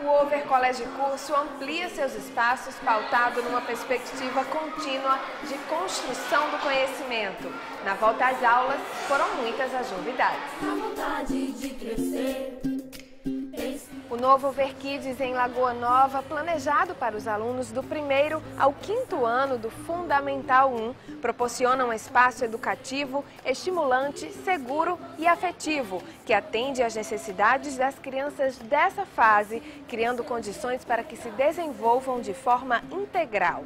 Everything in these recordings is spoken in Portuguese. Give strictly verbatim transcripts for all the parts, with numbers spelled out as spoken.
O Over Colégio Curso amplia seus espaços pautado numa perspectiva contínua de construção do conhecimento. Na volta às aulas, foram muitas as novidades. A vontade de crescer. O novo Over Kids em Lagoa Nova, planejado para os alunos do primeiro ao quinto ano do Fundamental um, proporciona um espaço educativo, estimulante, seguro e afetivo, que atende às necessidades das crianças dessa fase, criando condições para que se desenvolvam de forma integral.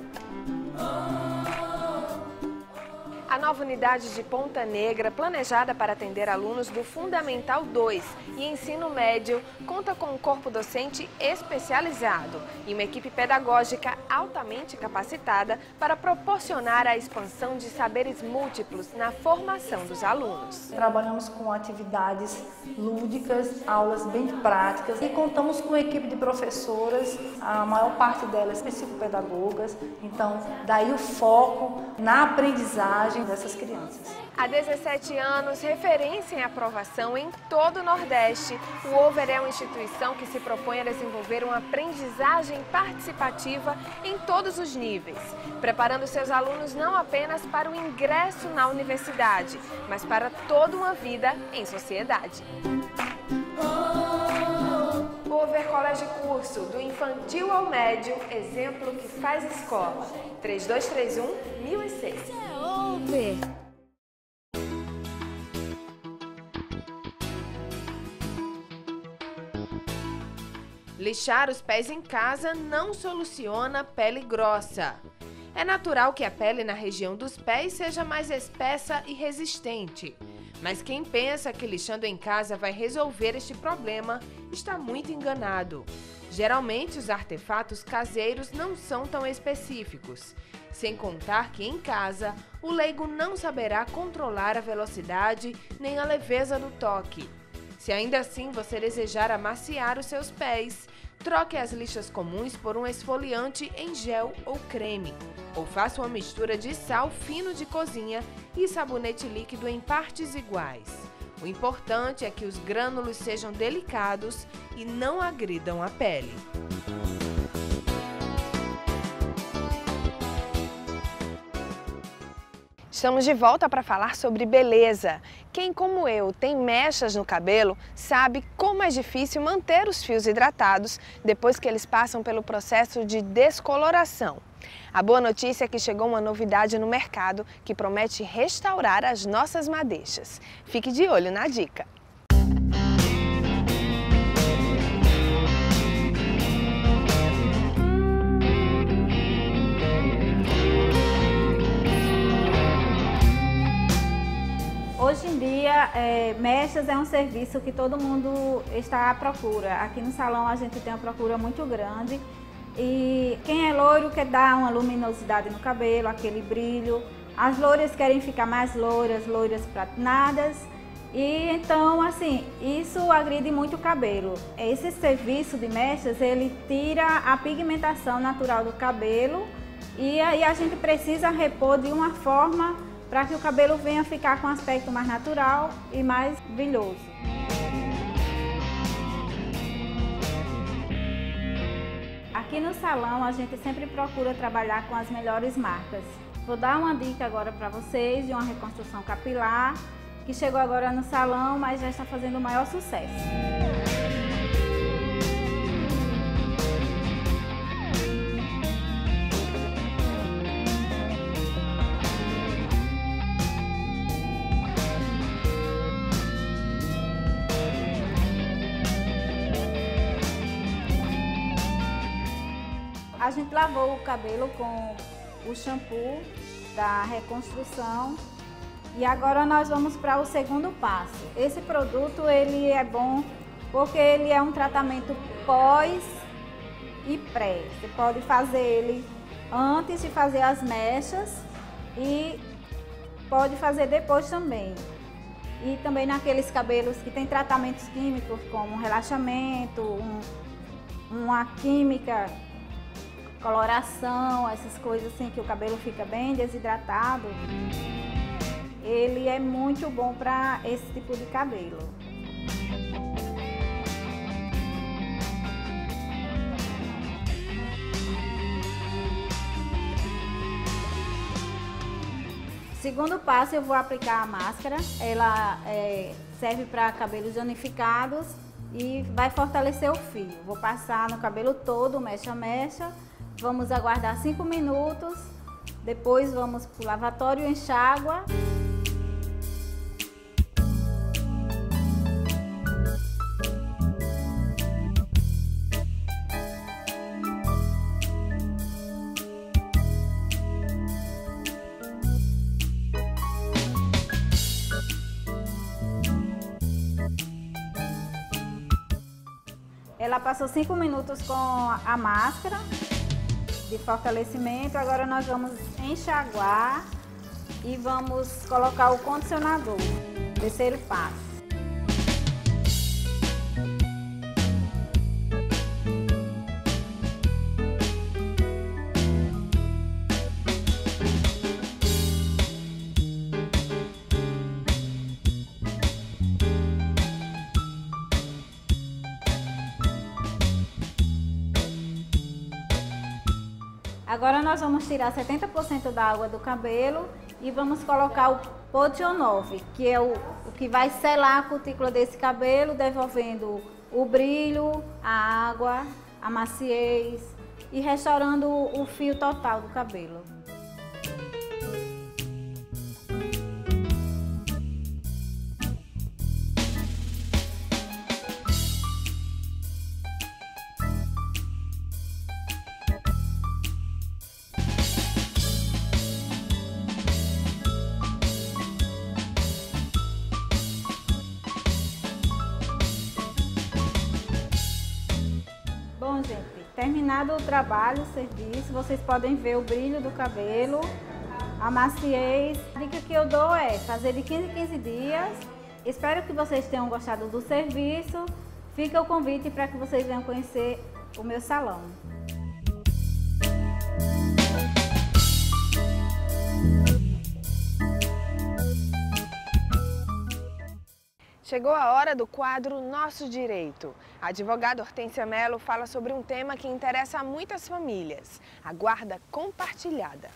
A nova unidade de Ponta Negra, planejada para atender alunos do Fundamental dois e Ensino Médio, conta com um corpo docente especializado e uma equipe pedagógica altamente capacitada para proporcionar a expansão de saberes múltiplos na formação dos alunos. Trabalhamos com atividades lúdicas, aulas bem práticas e contamos com uma equipe de professoras, a maior parte delas psicopedagogas, então daí o foco na aprendizagem dessas crianças. Há dezessete anos, referência em aprovação em todo o Nordeste, o Over é uma instituição que se propõe a desenvolver uma aprendizagem participativa em todos os níveis, preparando seus alunos não apenas para o ingresso na universidade, mas para toda uma vida em sociedade. O Over Colégio Curso, do infantil ao médio, exemplo que faz escola. três dois três um, mil e seis. É Over. Lixar os pés em casa não soluciona pele grossa. É natural que a pele na região dos pés seja mais espessa e resistente. Mas quem pensa que lixando em casa vai resolver este problema está muito enganado. Geralmente, os artefatos caseiros não são tão específicos. Sem contar que em casa, o leigo não saberá controlar a velocidade nem a leveza do toque. Se ainda assim você desejar amaciar os seus pés, troque as lixas comuns por um esfoliante em gel ou creme. Ou faça uma mistura de sal fino de cozinha e sabonete líquido em partes iguais. O importante é que os grânulos sejam delicados e não agridam a pele. Estamos de volta para falar sobre beleza. Quem, como eu, tem mechas no cabelo, sabe como é difícil manter os fios hidratados depois que eles passam pelo processo de descoloração. A boa notícia é que chegou uma novidade no mercado que promete restaurar as nossas madeixas. Fique de olho na dica. Hoje em dia, é, mechas é um serviço que todo mundo está à procura. Aqui no salão a gente tem uma procura muito grande. E quem é loiro quer dar uma luminosidade no cabelo, aquele brilho. As loiras querem ficar mais loiras, loiras platinadas. E então, assim, isso agride muito o cabelo. Esse serviço de mechas, ele tira a pigmentação natural do cabelo. E aí a gente precisa repor de uma forma para que o cabelo venha ficar com um aspecto mais natural e mais brilhoso. Aqui no salão a gente sempre procura trabalhar com as melhores marcas. Vou dar uma dica agora para vocês de uma reconstrução capilar que chegou agora no salão, mas já está fazendo o maior sucesso. A gente lavou o cabelo com o shampoo da reconstrução e agora nós vamos para o segundo passo. Esse produto ele é bom porque ele é um tratamento pós e pré. Você pode fazer ele antes de fazer as mechas e pode fazer depois também. E também naqueles cabelos que tem tratamentos químicos como relaxamento, um, uma química, coloração, essas coisas assim que o cabelo fica bem desidratado, ele é muito bom para esse tipo de cabelo. Segundo passo, eu vou aplicar a máscara. Ela é, serve para cabelos danificados e vai fortalecer o fio. Vou passar no cabelo todo, mecha a mecha. Vamos aguardar cinco minutos. Depois vamos para o lavatório e enxágua. Ela passou cinco minutos com a máscara de fortalecimento. Agora nós vamos enxaguar e vamos colocar o condicionador. Terceiro passo. Agora nós vamos tirar setenta por cento da água do cabelo e vamos colocar o Podionove, que é o, o que vai selar a cutícula desse cabelo, devolvendo o brilho, a água, a maciez e restaurando o, o fio total do cabelo. Bom, gente, terminado o trabalho, o serviço, vocês podem ver o brilho do cabelo, a maciez. A dica que eu dou é fazer de quinze em quinze dias. Espero que vocês tenham gostado do serviço. Fica o convite para que vocês venham conhecer o meu salão. Chegou a hora do quadro Nosso Direito. A advogada Hortência Mello fala sobre um tema que interessa a muitas famílias, a guarda compartilhada.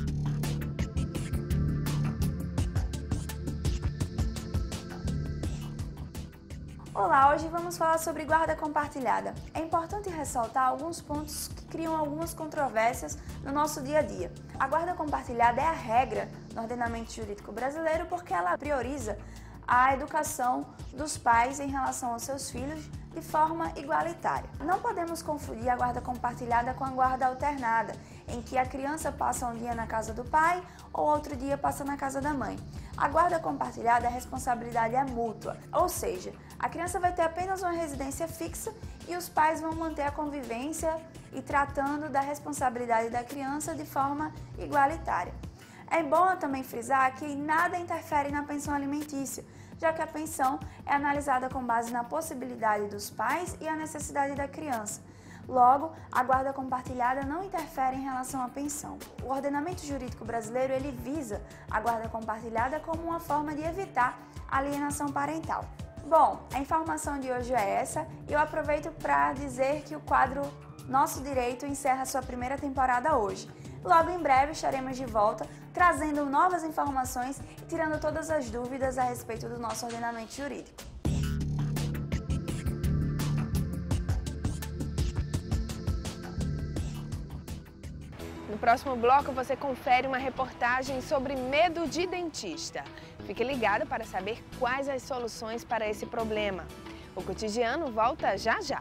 Olá, hoje vamos falar sobre guarda compartilhada. É importante ressaltar alguns pontos que criam algumas controvérsias no nosso dia a dia. A guarda compartilhada é a regra no ordenamento jurídico brasileiro porque ela prioriza a educação dos pais em relação aos seus filhos de forma igualitária. Não podemos confundir a guarda compartilhada com a guarda alternada, em que a criança passa um dia na casa do pai ou outro dia passa na casa da mãe. A guarda compartilhada, a responsabilidade é mútua, ou seja, a criança vai ter apenas uma residência fixa e os pais vão manter a convivência e tratando da responsabilidade da criança de forma igualitária. É bom também frisar que nada interfere na pensão alimentícia, já que a pensão é analisada com base na possibilidade dos pais e a necessidade da criança. Logo, a guarda compartilhada não interfere em relação à pensão. O ordenamento jurídico brasileiro ele visa a guarda compartilhada como uma forma de evitar a alienação parental. Bom, a informação de hoje é essa e eu aproveito para dizer que o quadro Nosso Direito encerra sua primeira temporada hoje. Logo em breve estaremos de volta trazendo novas informações e tirando todas as dúvidas a respeito do nosso ordenamento jurídico. No próximo bloco você confere uma reportagem sobre medo de dentista. Fique ligado para saber quais as soluções para esse problema. O Cotidiano volta já já.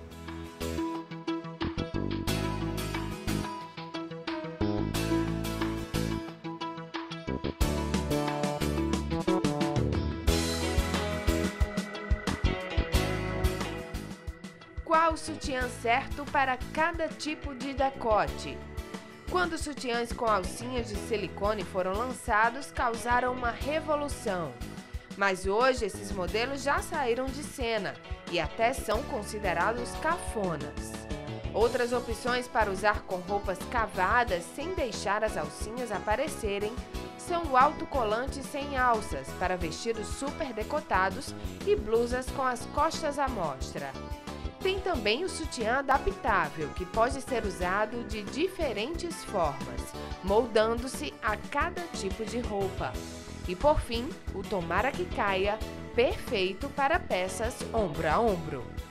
Qual o sutiã certo para cada tipo de decote? Quando os sutiãs com alcinhas de silicone foram lançados, causaram uma revolução. Mas hoje esses modelos já saíram de cena e até são considerados cafonas. Outras opções para usar com roupas cavadas sem deixar as alcinhas aparecerem são o autocolante sem alças para vestidos super decotados e blusas com as costas à mostra. Tem também o sutiã adaptável, que pode ser usado de diferentes formas, moldando-se a cada tipo de roupa. E por fim, o tomara que caia, perfeito para peças ombro a ombro.